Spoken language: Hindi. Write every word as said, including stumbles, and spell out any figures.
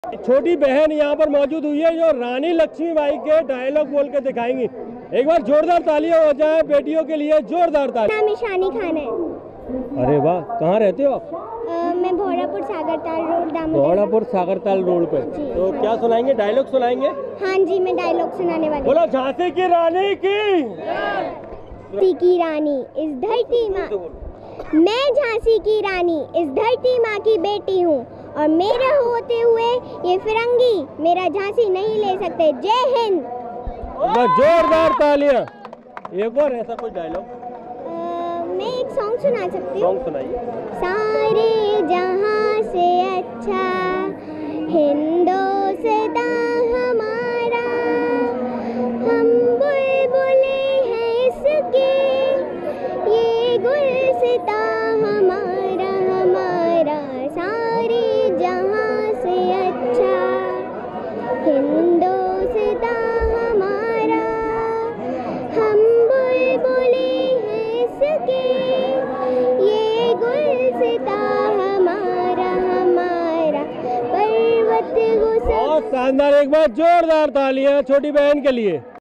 छोटी बहन यहाँ पर मौजूद हुई है जो रानी लक्ष्मीबाई के डायलॉग बोल के दिखाएंगी। एक बार जोरदार तालियां हो जाए बेटियों के लिए, जोरदार तालियां। नाम ईशानी खान है। अरे वाह, कहाँ रहते हो आप? आ, मैं भोरापुर सागरताल रोड दामोदर। भोरापुर सागरताल रोड पे। तो क्या सुनाएंगे, डायलॉग सुनाएंगे? हाँ जी, मैं डायलॉग सुनाने वाली। बोलो झांसी की रानी की। झांसी की रानी इस धरती माँ, मैं झांसी की रानी इस धरती माँ की बेटी हूँ और मेरे होते हुए ये फिरंगी मेरा झांसी नहीं ले सकते। जय हिंद। जोरदार तालियां। एक और ऐसा कोई डायलॉग? मैं एक सॉन्ग सुना सकती हूँ। सॉन्ग सुनाइए। सारे जहां से अच्छा हिंदोस्तां हमारा, हम बुलबुले हैं इसके, ये गुलसितां हमारा हमारा। सारे जहां से अच्छा हिंदोस्तां हमारा, हम बुलबुले हैं इसके, ये गुलसितां हमारा हमारा। पर्वत गुस्सा। बहुत शानदार, एक बार जोरदार तालियां छोटी बहन के लिए।